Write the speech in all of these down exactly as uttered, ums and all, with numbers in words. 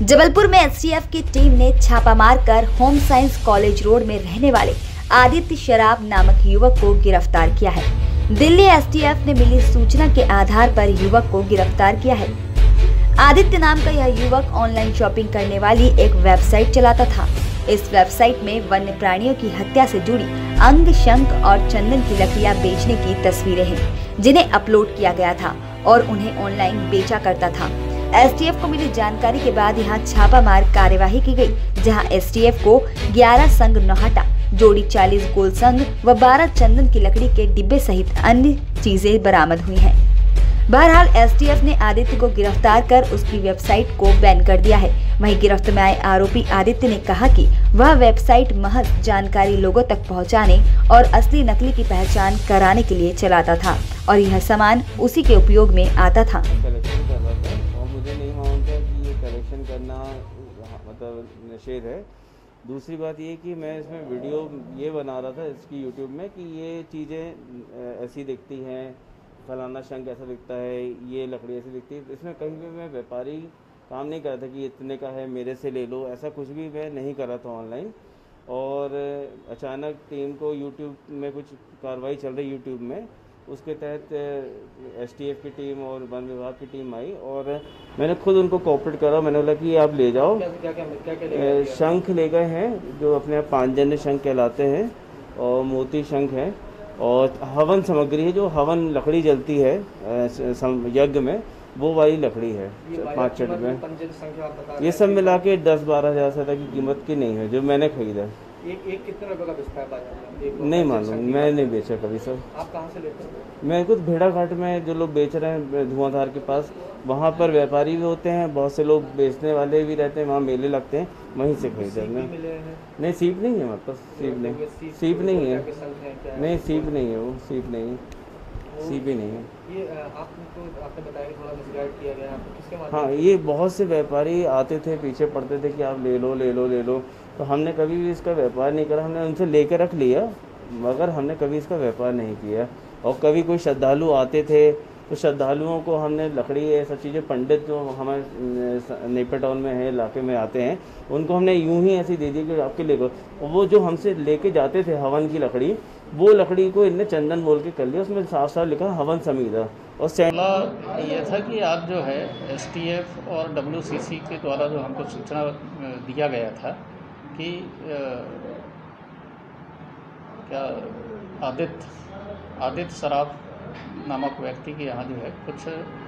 जबलपुर में एसटीएफ की टीम ने छापा मारकर होम साइंस कॉलेज रोड में रहने वाले आदित्य शराब नामक युवक को गिरफ्तार किया है। दिल्ली एसटीएफ ने मिली सूचना के आधार पर युवक को गिरफ्तार किया है। आदित्य नाम का यह युवक ऑनलाइन शॉपिंग करने वाली एक वेबसाइट चलाता था। इस वेबसाइट में वन्य प्राणियों की हत्या से जुड़ी अंग, शंख और चंदन की लकड़ियां बेचने की तस्वीरें हैं, जिन्हें अपलोड किया गया था और उन्हें ऑनलाइन बेचा करता था। एसटीएफ को मिली जानकारी के बाद यहां छापामार कार्यवाही की गई, जहां एसटीएफ को ग्यारह संग नौहटा, जोड़ी चालीस गोल संग व बारह चंदन की लकड़ी के डिब्बे सहित अन्य चीजें बरामद हुई हैं। बहरहाल एसटीएफ ने आदित्य को गिरफ्तार कर उसकी वेबसाइट को बैन कर दिया है। वहीं गिरफ्त में आए आरोपी आदित्य ने कहा कि वह वेबसाइट महज जानकारी लोगों तक पहुंचाने और असली नकली की पहचान कराने के लिए चलाता था और यह सामान उसी के उपयोग में आता था। कलेक्शन करना मतलब निषेध है। दूसरी बात ये कि मैं इसमें वीडियो ये बना रहा था इसकी यूट्यूब में कि ये चीज़ें ऐसी दिखती हैं, फलाना शंख ऐसा दिखता है, ये लकड़ी ऐसी दिखती है। इसमें कहीं भी मैं व्यापारी काम नहीं कर रहा था कि इतने का है मेरे से ले लो, ऐसा कुछ भी मैं नहीं कर रहा था ऑनलाइन। और अचानक टीम को यूट्यूब में कुछ कार्रवाई चल रही यूट्यूब में, उसके तहत एसटीएफ की टीम और वन विभाग की टीम आई और मैंने खुद उनको कोऑपरेट करा। मैंने बोला कि आप ले जाओ। क्या क्या, क्या, क्या ले शंख ले गए हैं जो अपने आप पांचजन्य शंख कहलाते हैं, और मोती शंख है, और हवन सामग्री है जो हवन लकड़ी जलती है यज्ञ में, वो वाली लकड़ी है पाँच छठ में। ये सब मिला के दस बारह हज़ार से तक की कीमत की नहीं है जो मैंने खरीदा। एक एक कितने रुपए का बिकता है बाजार में? नहीं मालूम, मैं नहीं बेचा कभी सर। आप कहाँ से लेते हैं? मैं कुछ भेड़ा घाट में जो लोग बेच रहे हैं धुआंधार के पास, वहाँ पर व्यापारी भी होते हैं, बहुत से लोग बेचने वाले भी रहते हैं, वहाँ मेले लगते हैं, वहीं से खरीदते हैं। नहीं सीप नहीं है, मतलब सीप नहीं, सीप नहीं है, नहीं सीप नहीं है, वो सीप नहीं है, सीप ही नहीं है। ये आपको आपने बताया थोड़ा मिसगाइड किया गया आपको किसके माध्यम? हाँ, ये बहुत से व्यापारी आते थे, पीछे पड़ते थे कि आप ले लो ले लो ले लो, तो हमने कभी भी इसका व्यापार नहीं करा। हमने उनसे लेकर रख लिया, मगर हमने कभी इसका व्यापार नहीं किया। और कभी कोई श्रद्धालु आते थे तो श्रद्धालुओं को हमने लकड़ी ये सब चीज़ें, पंडित जो हमारे नेपर टाउन में है, इलाके में आते हैं, उनको हमने यूं ही ऐसी दे दी कि आपके लेकर। वो जो हमसे लेके जाते थे हवन की लकड़ी, वो लकड़ी को इनने चंदन बोल के कर लिया, उसमें साफ साफ लिखा हवन समीदा। और मामला ये था कि आज जो है एसटीएफ और डब्ल्यूसीसी के द्वारा जो हमको सूचना दिया गया था कि क्या आदित्य आदित्य शराब नामक व्यक्ति के यहाँ जो है कुछ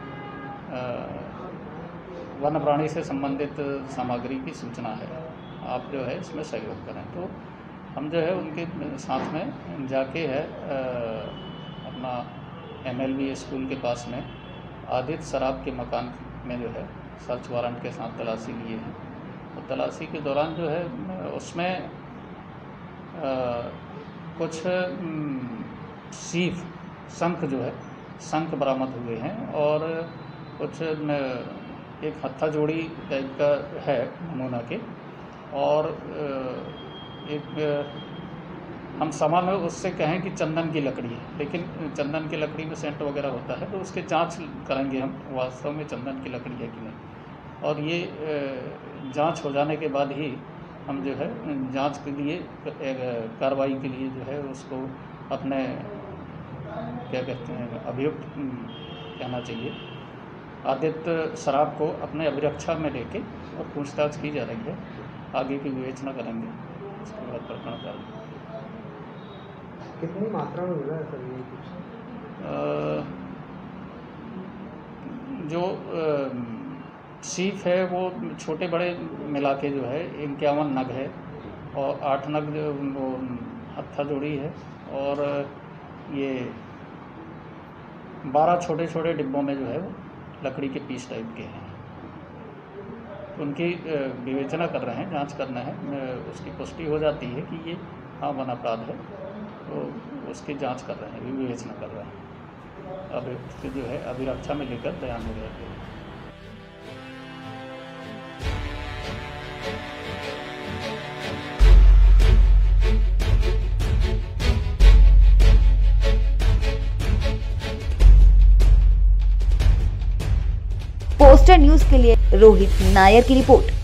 वन्य प्राणी से संबंधित सामग्री की सूचना है, आप जो है इसमें सहयोग करें। तो हम जो है उनके साथ में जाके है अपना एमएलबी स्कूल के पास में आदित्य शराब के मकान में जो है सर्च वारंट के साथ तलाशी लिए हैं। तो तलाशी के दौरान जो है उसमें आ, कुछ सीफ शंख जो है शंख बरामद हुए हैं और कुछ एक हत्था जोड़ी टाइप का है नमूना के, और एक हम सामान्य उससे कहें कि चंदन की लकड़ी है, लेकिन चंदन की लकड़ी में सेंट वगैरह होता है, तो उसके जांच करेंगे हम वास्तव में चंदन की लकड़ी है कि नहीं। और ये जांच हो जाने के बाद ही हम जो है जांच के लिए कार्रवाई के लिए जो है उसको अपने क्या कहते हैं अभियुक्त कहना चाहिए, आदित्य शराब को अपने अभिरक्षा में लेके और पूछताछ की जा रही है। आगे की विवेचना करेंगे, उसके बाद प्रकरण करेंगे। कितनी मात्रा में मिला है सर ये कुछ? जो सीफ है वो छोटे बड़े मिला के जो है इक्यावन नग है, और आठ नग जो वो हत्था जोड़ी है, और ये बारह छोटे छोटे डिब्बों में जो है वो लकड़ी के पीस टाइप के हैं। तो उनकी विवेचना कर रहे हैं, जांच करना है, उसकी पुष्टि हो जाती है कि ये हाँ वन अपराध है, तो उसकी जांच कर रहे हैं, विवेचना कर रहे हैं। अब इसके जो है अभिरक्षा में लेकर बयान हो गया है। पोस्टर न्यूज के लिए रोहित नायर की रिपोर्ट।